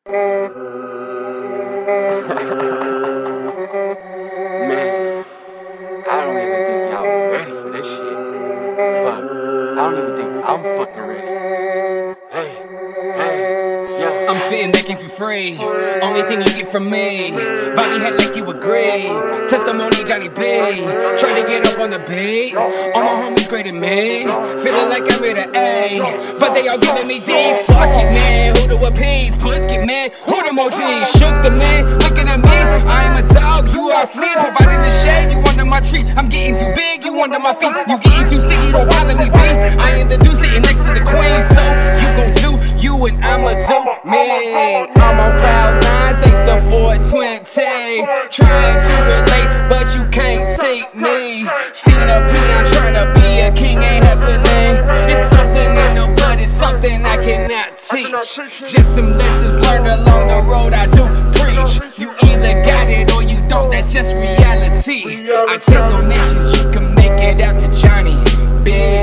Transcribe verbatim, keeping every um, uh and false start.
Man, I don't even think y'all ready for this shit. Fuck, I don't even think I'm fucking ready. Hey, hey, yeah. I'm spitting backing for free. Only thing you get from me. Bobby had like you agree. Testimony Johnny B. Try to get up on the beat. All my homies greater me. Feeling like I'm with an A. But they all giving me D's. Fuck it, man. Who to appease? Book it, man. Who them O Gs? Shook the man. Looking at me. I am a dog. You are a flea. Providing the shade. You under my tree. I'm getting too big. You under my feet. You getting too sticky. Don't bother me, B. I am the dude sitting next to the queen. So you gon' do you and I'ma do me. I'm on cloud nine. Thanks to four twenty. Trying to relate, but you can't see me. See the P, I'm trying to be a king, ain't happening. It's something in the blood, it's something I cannot teach. Just some lessons learned along the road, I do preach. You either got it or you don't, that's just reality. I take donations, you can make it out to Johnny. Big